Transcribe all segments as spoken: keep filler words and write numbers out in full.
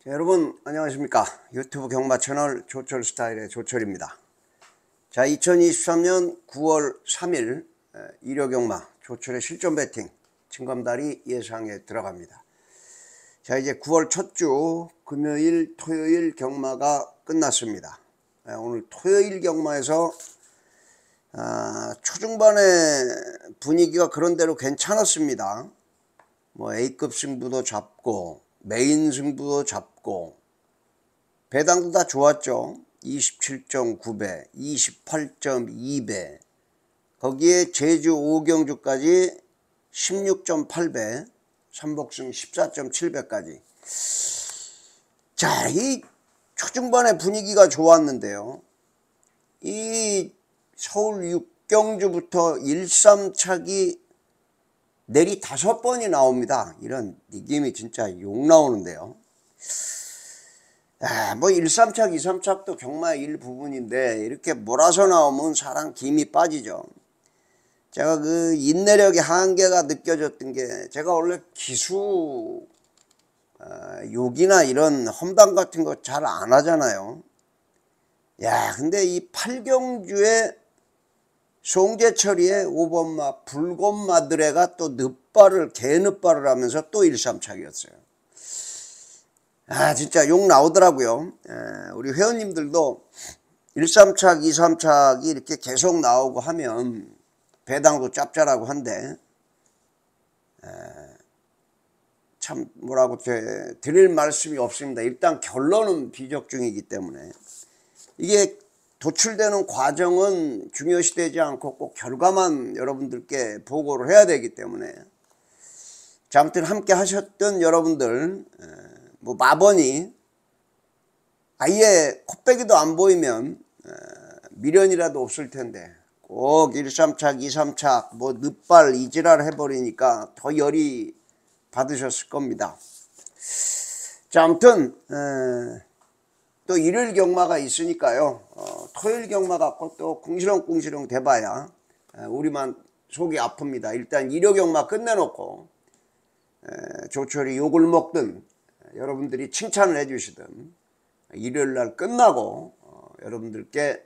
여러분 안녕하십니까. 유튜브 경마 채널 조철 스타일의 조철입니다. 자, 이천이십삼 년 구월 삼일 일요 경마 조철의 실전 배팅 진검다리 예상에 들어갑니다. 자, 이제 구월 첫 주 금요일 토요일 경마가 끝났습니다. 오늘 토요일 경마에서 아, 초중반에 분위기가 그런대로 괜찮았습니다. 뭐 A급 승부도 잡고 메인 승부도 잡고 배당도 다 좋았죠. 이십칠 점 구 배, 이십팔 점 이 배, 거기에 제주 오경주까지 십육 점 팔 배, 삼복승 십사 점 칠 배까지. 자, 이 초중반에 분위기가 좋았는데요. 이 서울 육경주부터 일삼착이 내리 다섯 번이 나옵니다. 이런 느낌이 진짜 욕 나오는데요. 아, 뭐 일삼착, 이삼착도 경마의 일부분인데 이렇게 몰아서 나오면 사람 김이 빠지죠. 제가 그 인내력의 한계가 느껴졌던 게, 제가 원래 기수 어, 욕이나 이런 험담 같은 거 잘 안 하잖아요. 야, 근데 이 팔경주의 송재철이의 오 번마 불곰마드레가 또 늪발을 개늪발을 하면서 또 일삼착이었어요. 아, 진짜 욕 나오더라고요. 에, 우리 회원님들도 일삼착, 이삼착이 이렇게 계속 나오고 하면 배당도 짭짤하고 한데, 에, 참 뭐라고 드릴 말씀이 없습니다. 일단 결론은 비적중이기 때문에 이게 도출되는 과정은 중요시되지 않고 꼭 결과만 여러분들께 보고를 해야 되기 때문에, 자, 아무튼 함께 하셨던 여러분들, 뭐 마번이 아예 콧배기도 안 보이면 미련이라도 없을 텐데 꼭 일삼착, 이삼착 뭐 늪발 이지랄 해버리니까 더 열이 받으셨을 겁니다. 자, 아무튼 에, 또 일요일 경마가 있으니까요. 어, 토요일 경마 갖고 또 궁시렁궁시렁 대봐야 에, 우리만 속이 아픕니다. 일단 일요 경마 끝내놓고 에, 조철이 욕을 먹든 에, 여러분들이 칭찬을 해주시든 일요일날 끝나고 어, 여러분들께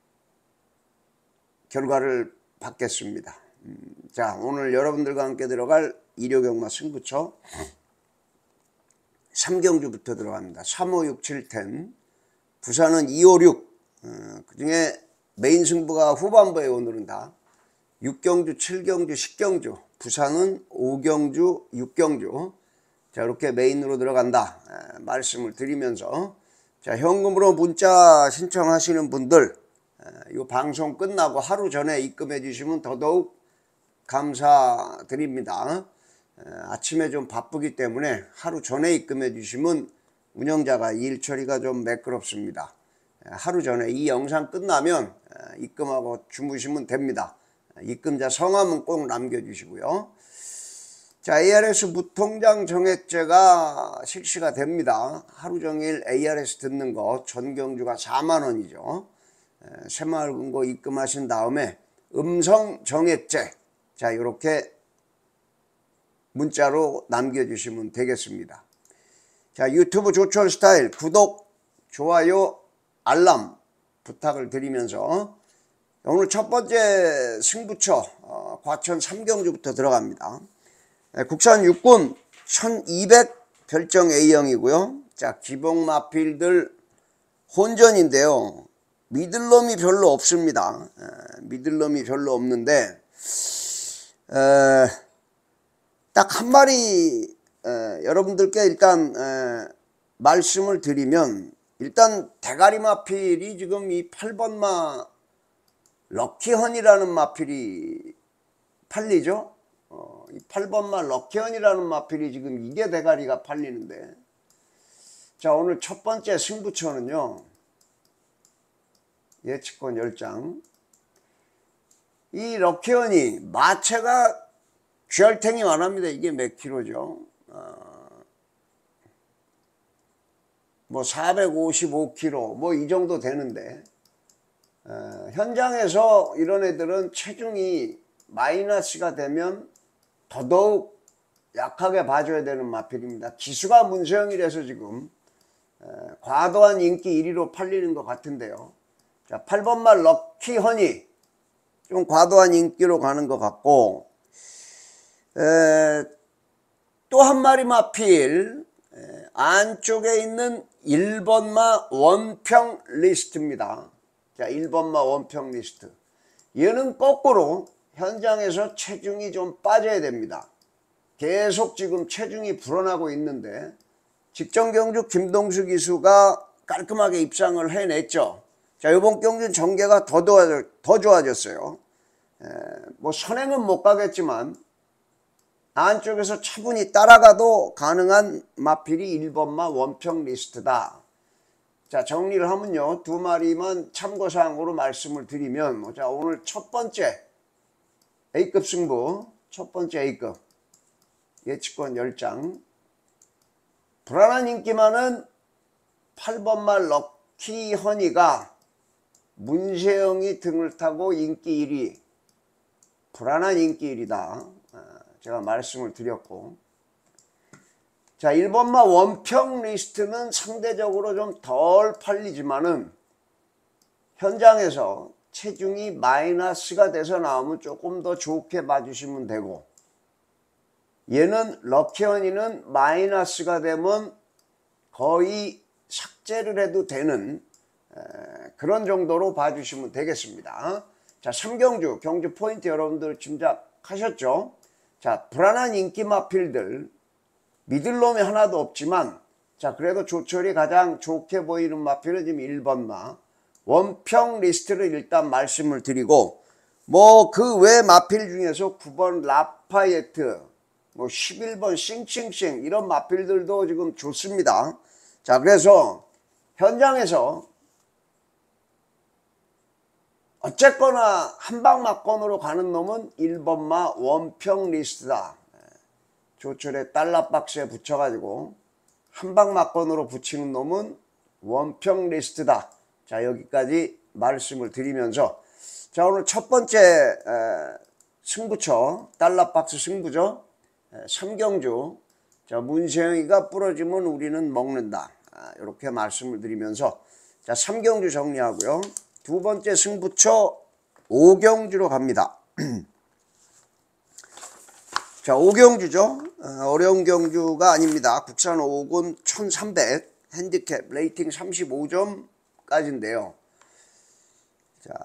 결과를 받겠습니다. 음, 자, 오늘 여러분들과 함께 들어갈 일요 경마 승부처 삼경주부터 들어갑니다. 삼, 오, 육, 칠 텐. 부산은 이, 오, 육, 어, 그 중에 메인 승부가 후반부에 오늘은 다 육경주, 칠경주, 십경주, 부산은 오경주, 육경주. 자, 이렇게 메인으로 들어간다 에, 말씀을 드리면서, 자, 현금으로 문자 신청하시는 분들 이 방송 끝나고 하루 전에 입금해 주시면 더더욱 감사드립니다. 에, 아침에 좀 바쁘기 때문에 하루 전에 입금해 주시면 운영자가 일 처리가 좀 매끄럽습니다. 하루 전에 이 영상 끝나면 입금하고 주무시면 됩니다. 입금자 성함은 꼭 남겨주시고요. 자, 에이알에스 무통장 정액제가 실시가 됩니다. 하루 종일 에이알에스 듣는 거 전경주가 사만 원이죠. 새마을금고 입금하신 다음에 음성 정액제, 자, 이렇게 문자로 남겨주시면 되겠습니다. 자, 유튜브 조철 스타일 구독, 좋아요, 알람 부탁을 드리면서 오늘 첫 번째 승부처 어, 과천 삼경주부터 들어갑니다. 네, 국산 육군 천이백 별정 A형이고요. 자, 기복마필들 혼전인데요. 믿을놈이 별로 없습니다. 에, 믿을놈이 별로 없는데 딱 한 마리 에, 여러분들께 일단 에, 말씀을 드리면, 일단 대가리 마필이 지금 이 팔 번마 럭키헌이라는 마필이 팔리죠. 어, 이 팔 번마 럭키헌이라는 마필이 지금 이게 대가리가 팔리는데, 자, 오늘 첫 번째 승부처는요, 예측권 열 장. 이 럭키헌이 마체가 쥐알탱이 많합니다. 이게 몇 킬로죠? 어, 뭐 사백오십오 킬로 뭐 이 정도 되는데, 어, 현장에서 이런 애들은 체중이 마이너스가 되면 더더욱 약하게 봐줘야 되는 마필입니다. 기수가 문세영이라서 지금 과도한 인기 일 위로 팔리는 것 같은데요. 자, 팔 번 말 럭키 허니 좀 과도한 인기로 가는 것 같고, 또 한 마리 마필 에, 안쪽에 있는 일 번 마 원평 리스트입니다. 자, 일 번 마 원평 리스트. 얘는 거꾸로 현장에서 체중이 좀 빠져야 됩니다. 계속 지금 체중이 불어나고 있는데 직전 경주 김동수 기수가 깔끔하게 입상을 해냈죠. 자, 이번 경주는 전개가 더, 좋아져, 더 좋아졌어요. 에, 뭐 선행은 못 가겠지만 안쪽에서 차분히 따라가도 가능한 마필이 일 번 마 원평 리스트다. 자, 정리를 하면요, 두 마리만 참고사항으로 말씀을 드리면, 자, 오늘 첫 번째 A급 승부, 첫 번째 A급 예측권 열 장. 불안한 인기만은 팔 번 말 럭키 허니가 문세영이 등을 타고 인기 일 위, 불안한 인기 일 위다. 제가 말씀을 드렸고, 자, 일 번 마 원평 리스트는 상대적으로 좀 덜 팔리지만은 현장에서 체중이 마이너스가 돼서 나오면 조금 더 좋게 봐주시면 되고, 얘는 럭키허니는 마이너스가 되면 거의 삭제를 해도 되는 에, 그런 정도로 봐주시면 되겠습니다. 자, 삼 경주 경주 포인트 여러분들 짐작하셨죠? 자, 불안한 인기 마필들 믿을 놈이 하나도 없지만, 자, 그래도 조철이 가장 좋게 보이는 마필은 지금 일 번 마 원평 리스트를 일단 말씀을 드리고, 뭐 그 외 마필 중에서 구 번 라파예트, 뭐 십일 번 싱싱싱 이런 마필들도 지금 좋습니다. 자, 그래서 현장에서 어쨌거나 한방막건으로 가는 놈은 일 번 마 원평 리스트다. 조철에 달러 박스에 붙여가지고 한방막건으로 붙이는 놈은 원평 리스트다. 자, 여기까지 말씀을 드리면서, 자, 오늘 첫 번째 에, 승부처 달러 박스 승부죠. 에, 삼 경주. 자, 문세영이가 부러지면 우리는 먹는다. 아, 이렇게 말씀을 드리면서, 자, 삼 경주 정리하고요. 두 번째 승부처 오 경주로 갑니다. 자, 오 경주죠. 어, 어려운 경주가 아닙니다. 국산 오 군 천삼백, 핸디캡 레이팅 삼십오 점까지인데요. 자,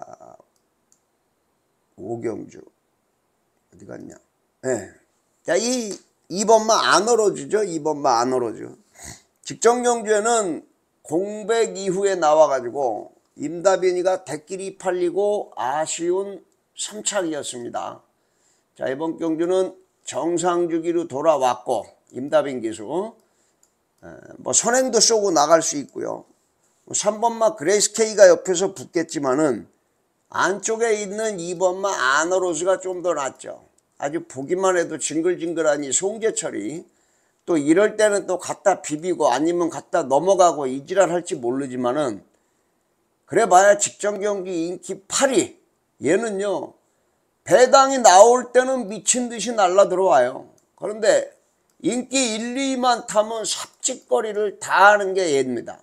오 경주 어디 갔냐? 네. 자, 이 이 번 마 아너로즈죠. 이 번 마 아너로즈. 직전 경주에는 공백 이후에 나와가지고 임다빈이가 대끼리 팔리고 아쉬운 삼 착이었습니다. 자, 이번 경주는 정상주기로 돌아왔고, 임다빈 기수 에, 뭐 선행도 쏘고 나갈 수 있고요. 삼 번 마 그레이스 K가 옆에서 붙겠지만은 안쪽에 있는 이 번 마 아너로즈가 좀 더 낫죠. 아주 보기만 해도 징글징글하니 송재철이 또 이럴 때는 또 갖다 비비고 아니면 갖다 넘어가고 이지랄 할지 모르지만은, 그래봐야 직전 경기 인기 팔 위. 얘는요, 배당이 나올 때는 미친듯이 날라 들어와요. 그런데 인기 일, 이만 타면 삽짓거리를 다 하는 게 얘입니다.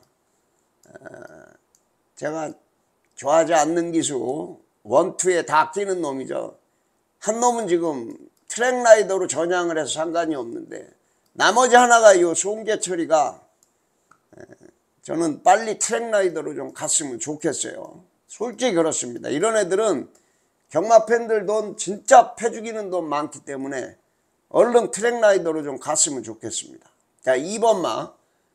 제가 좋아하지 않는 기수 원투에 다 끼는 놈이죠. 한 놈은 지금 트랙라이더로 전향을 해서 상관이 없는데, 나머지 하나가 이 송재철이가 저는 빨리 트랙라이더로 좀 갔으면 좋겠어요. 솔직히 그렇습니다. 이런 애들은 경마 팬들 돈 진짜 패죽이는 돈 많기 때문에 얼른 트랙라이더로 좀 갔으면 좋겠습니다. 자, 이 번 마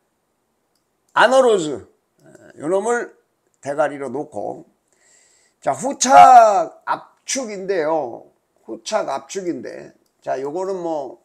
아너로즈, 요 놈을 대가리로 놓고, 자, 후착 압축인데요. 후착 압축인데, 자, 요거는 뭐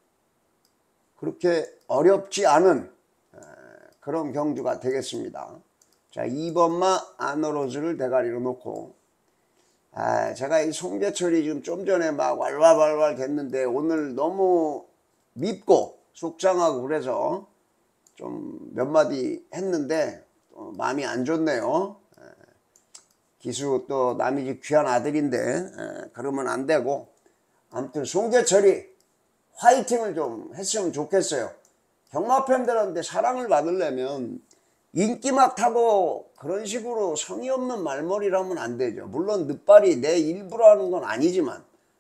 그렇게 어렵지 않은 그런 경주가 되겠습니다. 자, 이 번 마 아너로즈를 대가리로 놓고, 아, 제가 이 송재철이 지금 좀 전에 막 왈왈왈왈 됐는데 오늘 너무 밉고 속상하고 그래서 좀 몇 마디 했는데 또 마음이 안 좋네요. 기수 또 남이 집 귀한 아들인데 그러면 안 되고, 아무튼 송재철이 화이팅을 좀 했으면 좋겠어요. 경마 팬들한테 사랑을 받으려면 인기막 타고 그런 식으로 성의 없는 말머리를 하면 안 되죠. 물론 늦발이 내 일부러 하는 건 아니지만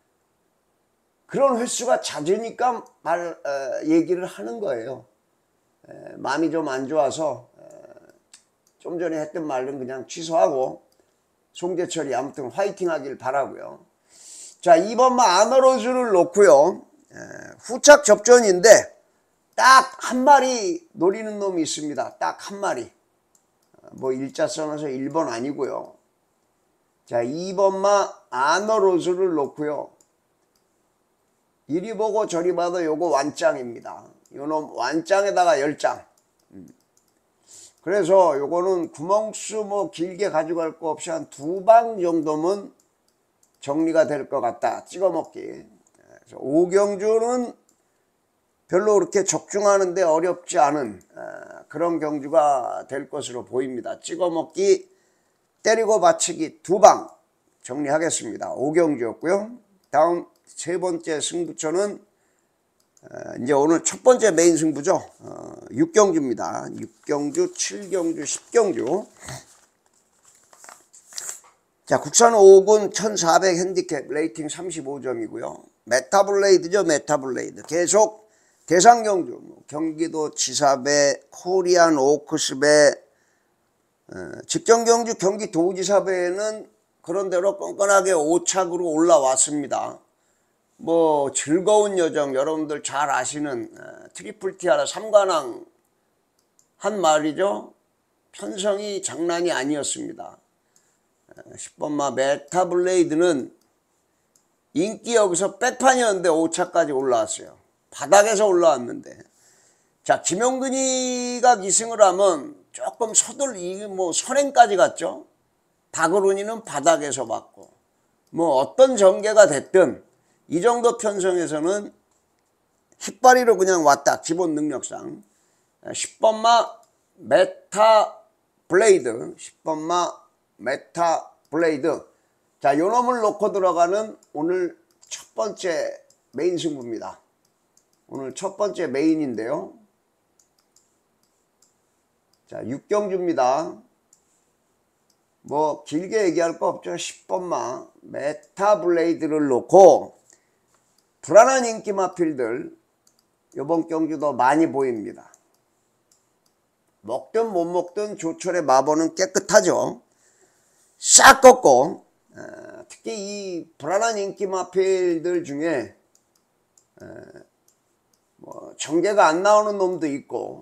그런 횟수가 잦으니까 말 어, 얘기를 하는 거예요. 에, 마음이 좀 안 좋아서 에, 좀 전에 했던 말은 그냥 취소하고 송재철이 아무튼 화이팅 하길 바라고요. 자, 이번 마 아너로즈를 놓고요. 에, 후착 접전인데 딱 한 마리 노리는 놈이 있습니다. 딱 한 마리. 뭐 일자 써놔서 일 번 아니고요. 자, 이번 마 아너로즈를 놓고요. 이리 보고 저리 봐도 요거 완짱입니다. 요놈 완짱에다가 열 장. 그래서 요거는 구멍수 뭐 길게 가져갈 거 없이 한 두 방 정도면 정리가 될 것 같다. 찍어 먹기. 그래서 오경주는 별로 그렇게 적중하는데 어렵지 않은 그런 경주가 될 것으로 보입니다. 찍어 먹기, 때리고 받치기 두 방 정리하겠습니다. 오경주였고요. 다음 세 번째 승부처는 이제 오늘 첫 번째 메인 승부죠. 육 경주입니다. 육 경주, 칠 경주, 십 경주. 자, 국산 오 군 천사백 핸디캡 레이팅 삼십오 점이고요. 메타블레이드죠. 메타블레이드. 계속 대상 경주, 경기도 지사배, 코리안 오크스배, 직전 경주 경기 도지사배에는 그런대로 끈끈하게 오 착으로 올라왔습니다. 뭐 즐거운 여정, 여러분들 잘 아시는 트리플 티아라 삼관왕 한 말이죠. 편성이 장난이 아니었습니다. 십 번 마 메타블레이드는 인기 여기서 백판이었는데 오 차까지 올라왔어요. 바닥에서 올라왔는데. 자, 김용근이가 기승을 하면 조금 서둘, 이게 뭐 선행까지 갔죠. 박으론이는 바닥에서 맞고. 뭐 어떤 전개가 됐든 이 정도 편성에서는 힙바리로 그냥 왔다. 기본 능력상. 십 번 마 메타 블레이드. 십 번 마 메타 블레이드. 자, 요 놈을 놓고 들어가는 오늘 첫 번째 메인 승부입니다. 오늘 첫 번째 메인인데요. 자, 육 경주입니다. 뭐 길게 얘기할 거 없죠. 십 번 마 메타 블레이드를 놓고 불안한 인기 마필들 이번 경주도 많이 보입니다. 먹든 못 먹든 조철의 마보는 깨끗하죠. 싹 꺾고 에, 특히 이 불안한 인기 마필들 중에 에, 뭐 전개가 안 나오는 놈도 있고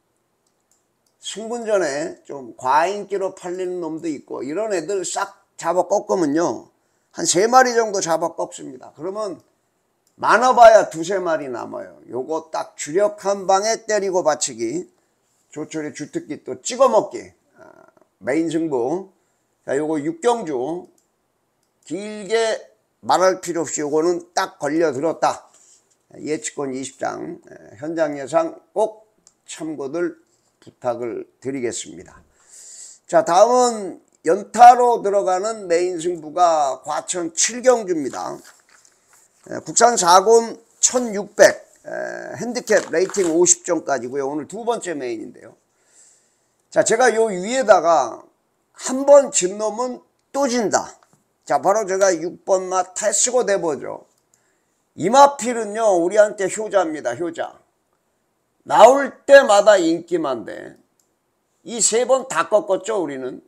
승분 전에 좀 과인기로 팔리는 놈도 있고 이런 애들 싹 잡아 꺾으면요 한 세 마리 정도 잡아 꺾습니다. 그러면 많아봐야 두세 마리 남아요. 요거 딱 주력 한 방에 때리고 받치기, 조철의 주특기 또 찍어 먹기, 아, 메인 승부. 자, 요거 육 경주 길게 말할 필요 없이 요거는 딱 걸려 들었다. 예측권 이십 장, 현장 예상 꼭 참고들 부탁을 드리겠습니다. 자, 다음은 연타로 들어가는 메인 승부가 과천 칠 경주입니다. 국산 사 군 천육백 핸디캡 레이팅 오십 점까지고요. 오늘 두 번째 메인인데요. 자, 제가 요 위에다가 한 번 진 놈은 또 진다. 자, 바로 제가 육 번 마 테스고 대보죠. 이마필은요 우리한테 효자입니다. 효자. 나올 때마다 인기만데 이 세 번 다 꺾었죠. 우리는.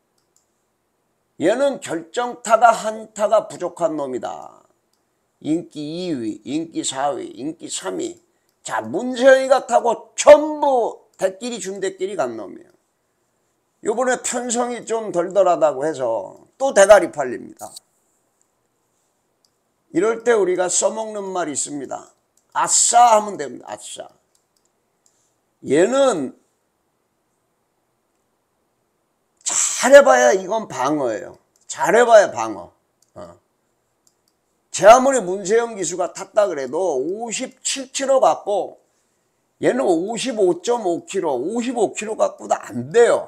얘는 결정타가 한 타가 부족한 놈이다. 인기 이 위, 인기 사 위, 인기 삼 위. 자, 문세영이가 타고 전부 대끼리 준대끼리 간 놈이에요. 요번에 편성이 좀 덜덜하다고 해서 또 대가리 팔립니다. 이럴 때 우리가 써먹는 말이 있습니다. 아싸 하면 됩니다. 아싸. 얘는 잘해봐야 이건 방어예요. 잘해봐야 방어. 어. 제 아무리 문세영 기수가 탔다 그래도 오십칠 킬로미터 갖고 얘는 오십오 점 오 킬로미터, 오십오 킬로미터 갖고도 안 돼요.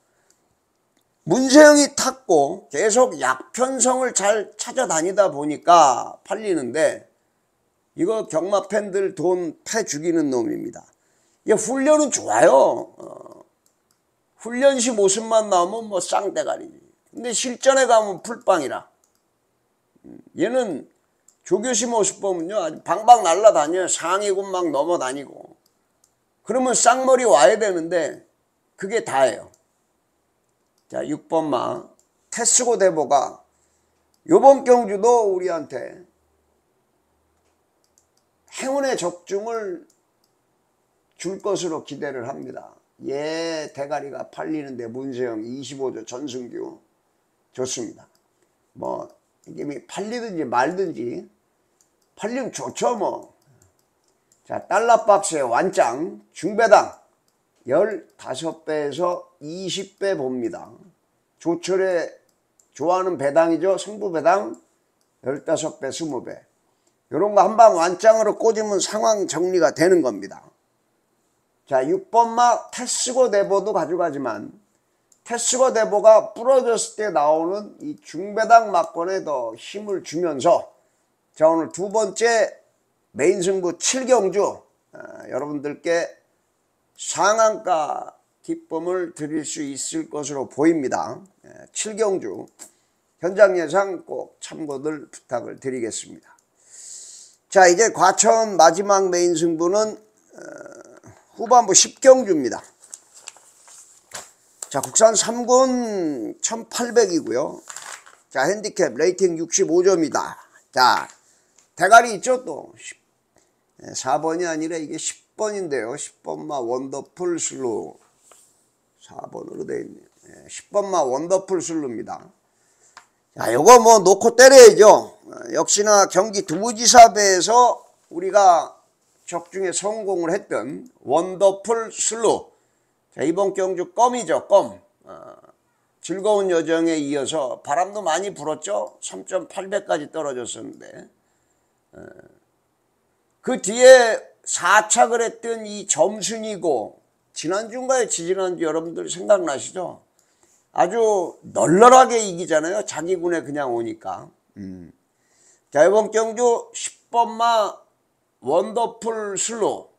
문세영이 탔고 계속 약편성을 잘 찾아다니다 보니까 팔리는데 이거 경마 팬들 돈 패 죽이는 놈입니다. 얘 훈련은 좋아요. 어. 훈련시 모습만 나오면 뭐 쌍대가리지. 근데 실전에 가면 풀빵이라. 얘는 조교시 모습 보면요, 아주 방방 날라다녀요. 상위군 막 넘어다니고. 그러면 쌍머리 와야 되는데 그게 다예요. 자, 육 번 마 테스고 대보가 요번 경주도 우리한테 행운의 적중을 줄 것으로 기대를 합니다. 얘 대가리가 팔리는데 문세영 이십오 조 전승규 좋습니다. 뭐 이게 팔리든지 말든지 팔리면 좋죠 뭐. 자, 달러박스의 완짱 중배당 십오 배에서 이십 배 봅니다. 조철에 좋아하는 배당이죠. 승부 배당 십오 배, 이십 배. 요런 거 한방 완짱으로 꽂으면 상황 정리가 되는 겁니다. 자, 육 번 마 테스고 대보도 가져가지만 테스고 대보가 부러졌을 때 나오는 이 중배당 막권에 더 힘을 주면서 자, 오늘 두 번째 메인 승부 칠 경주 어, 여러분들께 상한가 기쁨을 드릴 수 있을 것으로 보입니다. 예, 칠 경주 현장 예상 꼭 참고들 부탁을 드리겠습니다. 자, 이제 과천 마지막 메인 승부는 어, 후반부 십 경주입니다. 자, 국산 삼 군 천팔백이고요. 자, 핸디캡 레이팅 육십오 점이다. 자, 대가리 있죠 또. 사 번이 아니라 이게 십 번인데요. 십 번 마 원더풀 슬루. 사 번으로 되어 있네요. 십 번 마 원더풀 슬루입니다. 자, 요거 뭐 놓고 때려야죠. 역시나 경기 두부지사배에서 우리가 적중에 성공을 했던 원더풀 슬루. 자, 이번 경주 껌이죠, 껌. 어, 즐거운 여정에 이어서 바람도 많이 불었죠. 삼 점 팔 배까지 떨어졌었는데. 어, 그 뒤에 사착을 했던 이 점순이고, 지난주인가요? 지지난주 여러분들 생각나시죠? 아주 널널하게 이기잖아요. 자기 군에 그냥 오니까. 음. 자, 이번 경주 십 번 마 원더풀 슬로.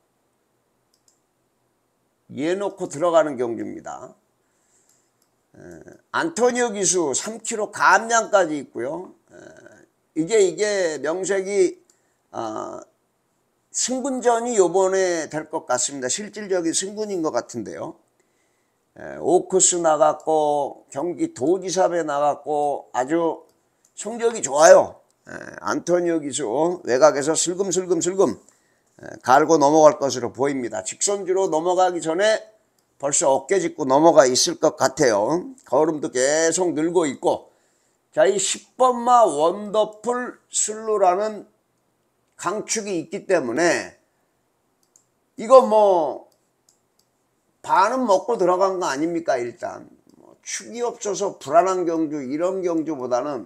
얘 놓고 들어가는 경주입니다. 에, 안토니오 기수 삼 킬로그램 감량까지 있고요. 에, 이게 이게 명색이 아, 승분전이 요번에 될 것 같습니다. 실질적인 승분인 것 같은데요. 에, 오크스 나갔고 경기 도지사배 나갔고 아주 성적이 좋아요. 에, 안토니오 기수 외곽에서 슬금슬금슬금 에, 갈고 넘어갈 것으로 보입니다. 직선주로 넘어가기 전에 벌써 어깨 짚고 넘어가 있을 것 같아요. 걸음도 계속 늘고 있고, 자, 이 십 번 마 원더풀 슬루라는 강축이 있기 때문에 이거 뭐 반은 먹고 들어간 거 아닙니까? 일단 뭐 축이 없어서 불안한 경주, 이런 경주보다는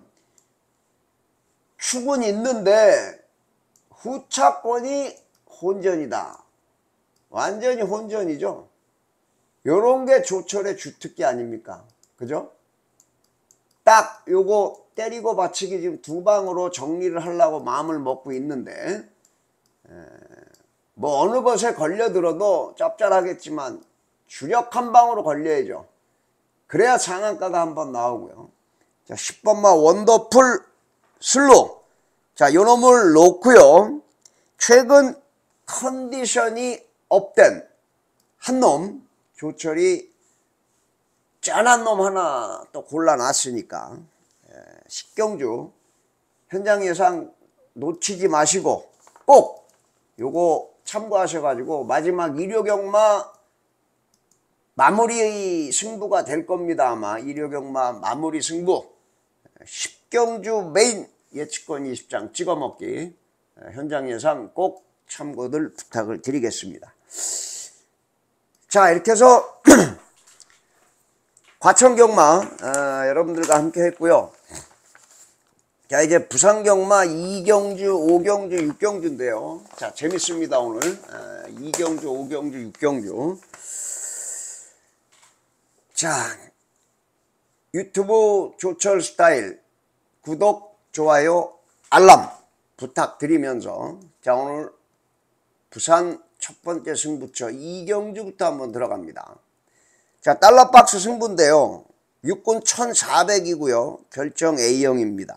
축은 있는데 후차권이 혼전이다. 완전히 혼전이죠. 요런 게 조철의 주특기 아닙니까? 그죠? 딱 요거 때리고 받치기 지금 두 방으로 정리를 하려고 마음을 먹고 있는데, 에, 뭐 어느 것에 걸려들어도 짭짤하겠지만 주력 한 방으로 걸려야죠. 그래야 상한가가 한번 나오고요. 자, 십 번 마 원더풀 슬로. 자, 요 놈을 놓고요. 최근 컨디션이 업된 한 놈, 조철이 짠한 놈 하나 또 골라놨으니까 십경주 현장 예상 놓치지 마시고 꼭 요거 참고하셔가지고 마지막 일요경마 마무리 승부가 될 겁니다. 아마 일요경마 마무리 승부 십경주 메인 예측권 이십 장 찍어먹기 현장 예상 꼭 참고들 부탁을 드리겠습니다. 자, 이렇게 해서 과천경마 어, 여러분들과 함께 했고요. 자, 이제 부산경마 이 경주, 오 경주, 육 경주인데요. 자, 재밌습니다 오늘. 어, 이 경주, 오 경주, 육 경주. 자, 유튜브 조철 스타일 구독, 좋아요, 알람 부탁드리면서 자, 오늘 부산 첫 번째 승부처 이 경주부터 한번 들어갑니다. 자, 달러박스 승부인데요. 육군 천사백이고요. 결정 A형입니다.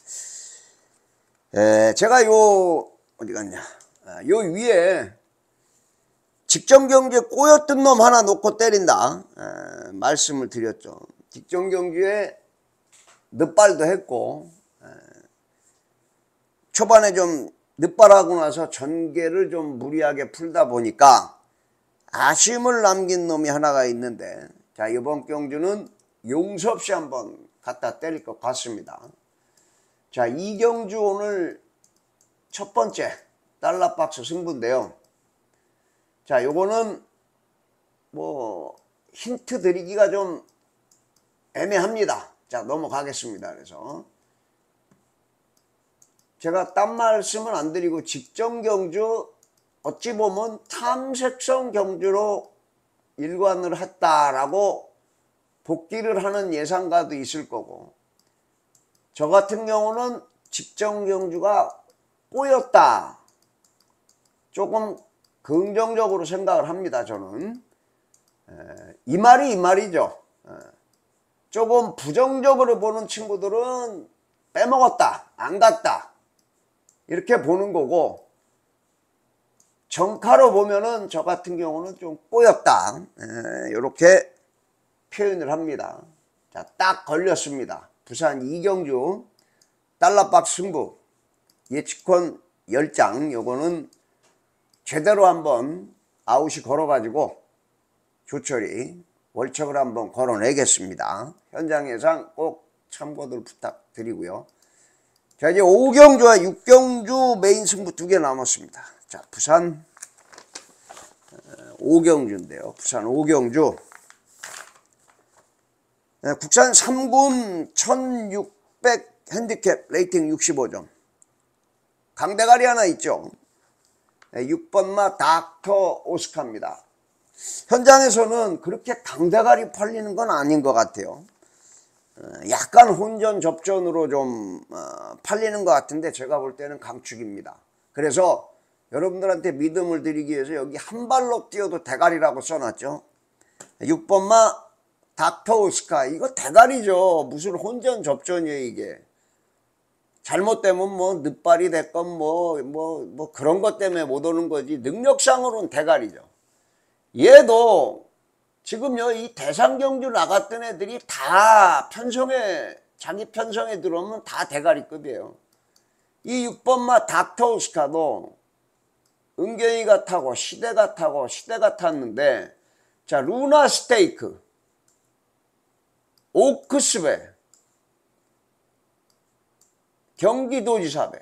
에, 제가 요 어디 갔냐, 아, 요 위에 직전경주에 꼬였던 놈 하나 놓고 때린다, 에, 말씀을 드렸죠. 직전경주에 늦발도 했고, 에, 초반에 좀 늦발하고 나서 전개를 좀 무리하게 풀다 보니까 아쉬움을 남긴 놈이 하나가 있는데, 자, 이번 경주는 용서 없이 한번 갖다 때릴 것 같습니다. 자, 이 경주 오늘 첫 번째 달러박스 승부인데요. 자, 요거는 뭐 힌트 드리기가 좀 애매합니다. 자, 넘어가겠습니다. 그래서 제가 딴 말씀은 안 드리고 직전 경주 어찌 보면 탐색성 경주로 일관을 했다라고 복귀를 하는 예상가도 있을 거고, 저 같은 경우는 직전 경주가 꼬였다, 조금 긍정적으로 생각을 합니다. 저는 에, 이 말이 이 말이죠. 에, 조금 부정적으로 보는 친구들은 빼먹었다, 안 갔다, 이렇게 보는 거고, 정카로 보면은 저 같은 경우는 좀 꼬였다, 에, 이렇게 표현을 합니다. 자, 딱 걸렸습니다. 부산 이경주 달러박스 승부 예측권 열 장, 요거는 제대로 한번 아웃이 걸어가지고 조철이 월척을 한번 걸어내겠습니다. 현장 예상 꼭 참고들 부탁드리고요. 자, 이제 오 경주와 육 경주 메인 승부 두 개 남았습니다. 자, 부산 오 경주인데요. 부산 오 경주. 네, 국산 삼 군 천육백 핸디캡 레이팅 육십오 점. 강대가리 하나 있죠. 네, 육 번마 닥터 오스카입니다. 현장에서는 그렇게 강대가리 팔리는 건 아닌 것 같아요. 어, 약간 혼전 접전으로 좀 어, 팔리는 것 같은데 제가 볼 때는 강축입니다. 그래서 여러분들한테 믿음을 드리기 위해서 여기 한 발로 뛰어도 대가리라고 써놨죠. 육 번마 닥터 오스카, 이거 대가리죠. 무슨 혼전 접전이에요 이게. 잘못되면 뭐 늦발이 됐건 뭐 뭐 뭐 그런 것 때문에 못 오는 거지, 능력상으로는 대가리죠. 얘도 지금요 이 대상경주 나갔던 애들이 다 편성에, 자기 편성에 들어오면 다 대가리급이에요. 이 육 번마 닥터 오스카도 은경이가 타고 시대가 타고 시대가 탔는데, 자, 루나 스테이크, 오크스배, 경기도지사배,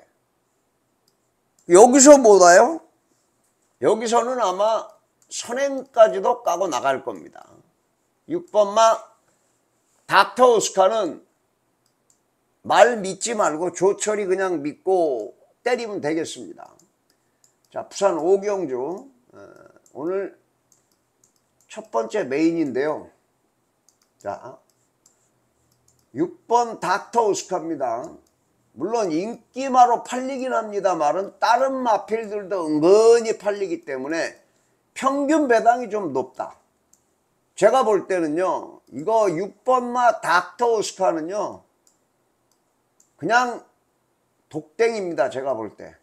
여기서 못 와요? 여기서는 아마 선행까지도 까고 나갈 겁니다. 육 번마 닥터 오스카는 말 믿지 말고 조철이 그냥 믿고 때리면 되겠습니다. 자, 부산 오 경주 어, 오늘 첫 번째 메인인데요. 자, 육 번 닥터 오스카입니다. 물론 인기마로 팔리긴 합니다만은 다른 마필들도 은근히 팔리기 때문에 평균 배당이 좀 높다. 제가 볼 때는요, 이거 육 번마 닥터 오스카는요 그냥 독땡입니다. 제가 볼 때.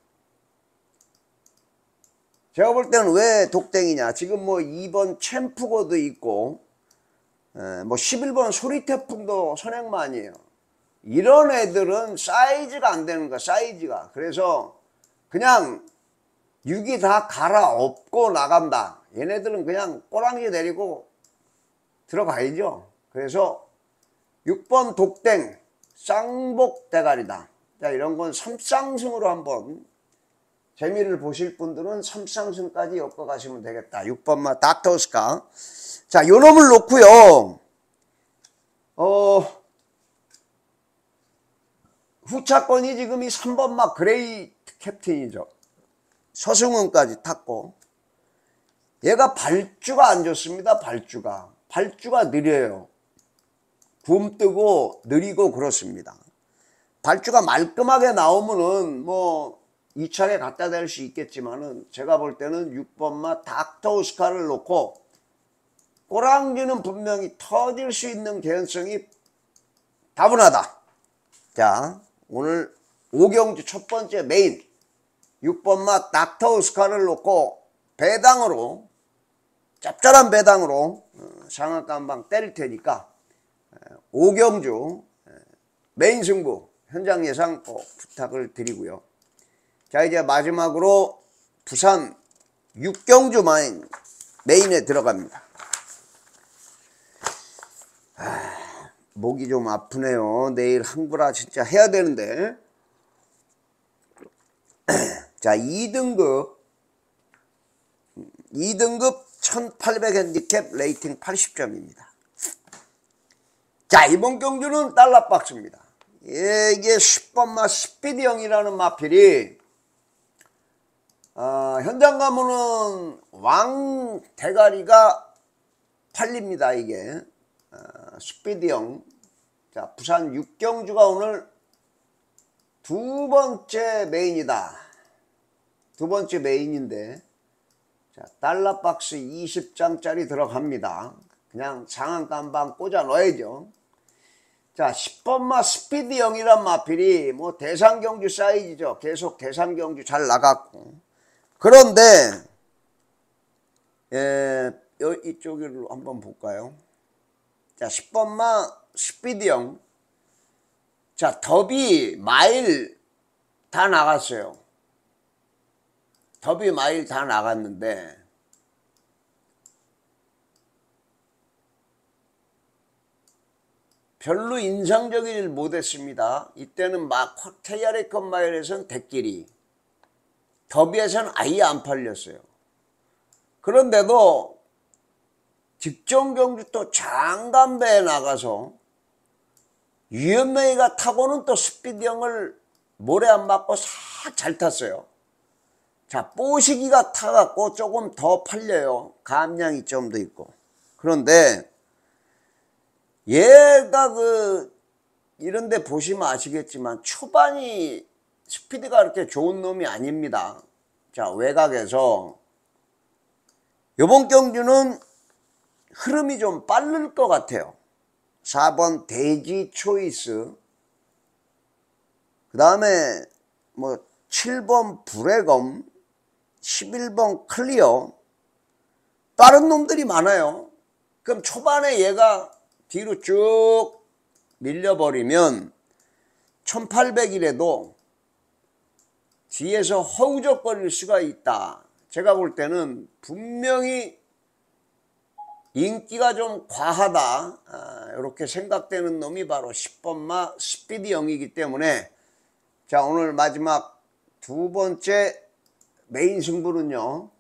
제가 볼 때는 왜 독땡이냐, 지금 뭐 이 번 챔프고도 있고 에, 뭐 십일 번 소리태풍도 선행만이에요. 이런 애들은 사이즈가 안 되는 거야, 사이즈가. 그래서 그냥 육이 다 갈아엎고 나간다. 얘네들은 그냥 꼬랑지 내리고 들어가야죠. 그래서 육 번 독땡 쌍복 대가리다. 자, 이런 건 삼쌍승으로 한번 재미를 보실 분들은 삼쌍승까지 엮어 가시면 되겠다. 육 번마 닥터 오스카. 자, 요 놈을 놓고요, 어, 후차권이 지금 이 삼 번마 그레이 캡틴이죠. 서승훈까지 탔고, 얘가 발주가 안 좋습니다. 발주가. 발주가 느려요. 굼 뜨고 느리고 그렇습니다. 발주가 말끔하게 나오면은 뭐 이 차례 갖다 댈 수 있겠지만은, 제가 볼 때는 육 번마 닥터 오스카를 놓고 꼬랑지는 분명히 터질 수 있는 개연성이 다분하다. 자, 오늘 오경주 첫 번째 메인 육 번 맛 닥터 오스카를 놓고 배당으로, 짭짤한 배당으로 상한가 한 방 때릴 테니까 오경주 메인 승부 현장 예상 꼭 부탁을 드리고요. 자, 이제 마지막으로 부산 육경주 마인 메인에 들어갑니다. 아, 목이 좀 아프네요. 내일 항구라 진짜 해야 되는데. 자, 이 등급 이 등급 천팔백 핸디캡 레이팅 팔십 점입니다. 자, 이번 경주는 달러박스입니다. 예, 이게 십 번 맛 스피디형이라는 마필이 어, 현장 가면은 왕 대가리가 팔립니다. 이게 어, 스피디형. 자, 부산 육경주가 오늘 두 번째 메인이다. 두 번째 메인인데, 자, 달러박스 이십 장짜리 들어갑니다. 그냥 상한가 한 방 꽂아 넣어야죠. 자, 십 번 맛 스피디형이란 마필이 뭐 대상경주 사이즈죠. 계속 대상경주 잘 나갔고. 그런데 예, 이쪽으로 한번 볼까요? 자, 십 번 맛 스피디형. 자, 더비 마일 다 나갔어요. 더비 마일 다 나갔는데 별로 인상적이질 못했습니다. 이때는 막 테이아레컷 마일에서는 대끼리, 더비에서는 아예 안 팔렸어요. 그런데도 직전 경주 또 장담배에 나가서 유연메이가 타고는 또 스피디형을 모래 안 맞고 싹 잘 탔어요. 자, 뽀시기가 타갖고 조금 더 팔려요. 감량이 좀 더 있고. 그런데 얘가 그 이런데 보시면 아시겠지만 초반이 스피드가 그렇게 좋은 놈이 아닙니다. 자, 외곽에서 이번 경주는 흐름이 좀 빠를 것 같아요. 사 번 대지 초이스, 그 다음에 뭐 칠 번 브레검, 십일 번 클리어, 빠른 놈들이 많아요. 그럼 초반에 얘가 뒤로 쭉 밀려버리면 천팔백이라도 뒤에서 허우적거릴 수가 있다. 제가 볼 때는 분명히 인기가 좀 과하다, 아, 이렇게 생각되는 놈이 바로 십 번 맛 스피디형이기 때문에, 자, 오늘 마지막 두 번째 메인 승부는요,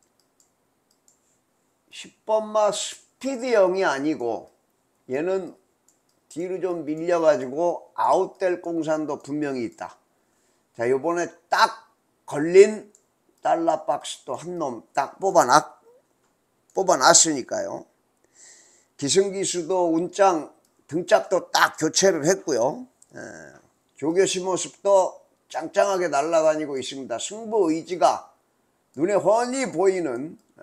십 번 맛 스피디형이 아니고 얘는 뒤로 좀 밀려가지고 아웃될 공산도 분명히 있다. 자, 요번에 딱 걸린 달러박스도 한 놈 딱 뽑아놨, 뽑아놨으니까요. 기승기수도 운짱 등짝도 딱 교체를 했고요. 에, 조교시 모습도 짱짱하게 날아다니고 있습니다. 승부 의지가 눈에 훤히 보이는, 에,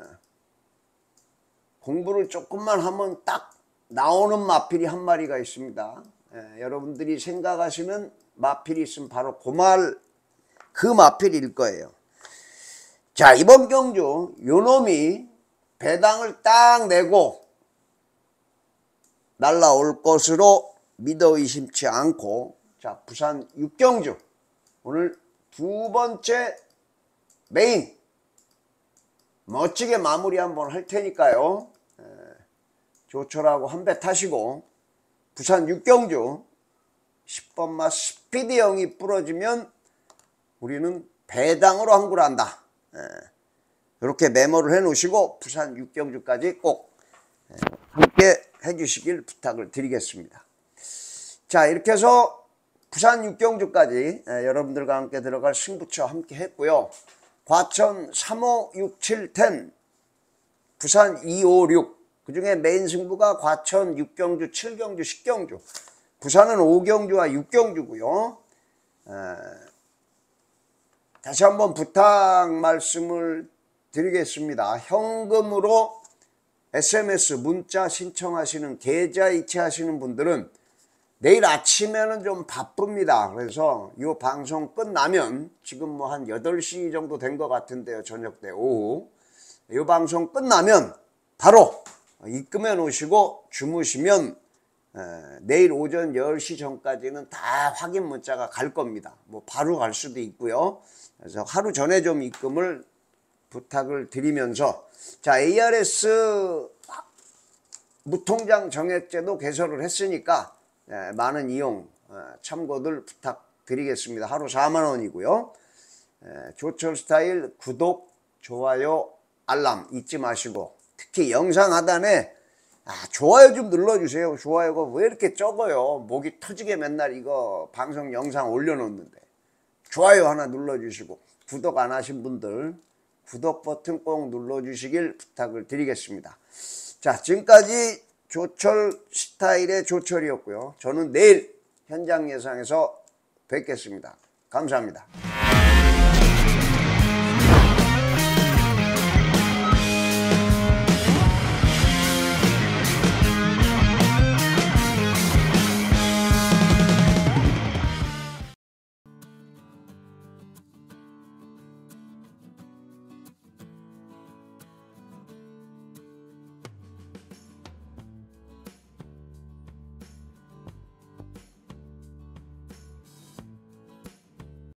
공부를 조금만 하면 딱 나오는 마필이 한 마리가 있습니다. 에, 여러분들이 생각하시는 마필이 있으면 바로 그 말, 그 마필일 거예요. 자, 이번 경주 요 놈이 배당을 딱 내고 날라올 것으로 믿어 의심치 않고, 자, 부산 육경주 오늘 두 번째 메인 멋지게 마무리 한번 할 테니까요. 에, 조철하고 한 배 타시고, 부산 육경주 십 번 맛 스피디형이 부러지면 우리는 배당으로 항구를 한다. 에, 이렇게 메모를 해 놓으시고 부산 육경주까지 꼭 함께 해주시길 부탁을 드리겠습니다. 자, 이렇게 해서 부산 육경주까지 여러분들과 함께 들어갈 승부처 함께 했고요. 과천 삼, 오, 육, 칠, 텐, 부산 이, 오, 육, 그 중에 메인 승부가 과천, 육경주, 칠경주, 십경주, 부산은 오경주와 육경주고요. 에, 다시 한번 부탁 말씀을 드리겠습니다. 현금으로 에스엠에스 문자 신청하시는 계좌 이체하시는 분들은 내일 아침에는 좀 바쁩니다. 그래서 이 방송 끝나면 지금 뭐 한 여덟 시 정도 된 것 같은데요. 저녁 때 오후 이 방송 끝나면 바로 입금해 놓으시고 주무시면 에, 내일 오전 열 시 전까지는 다 확인 문자가 갈 겁니다. 뭐 바로 갈 수도 있고요. 그래서 하루 전에 좀 입금을 부탁을 드리면서 자 에이아르에스 무통장 정액제도 개설을 했으니까 예, 많은 이용 예, 참고들 부탁드리겠습니다. 하루 사만 원이고요. 예, 조철 스타일 구독, 좋아요, 알람 잊지 마시고 특히 영상 하단에 아, 좋아요 좀 눌러주세요. 좋아요가 왜 이렇게 적어요? 목이 터지게 맨날 이거 방송 영상 올려놓는데 좋아요 하나 눌러주시고 구독 안 하신 분들 구독 버튼 꼭 눌러주시길 부탁을 드리겠습니다. 자, 지금까지 조철 스타일의 조철이었고요. 저는 내일 현장 예상에서 뵙겠습니다. 감사합니다.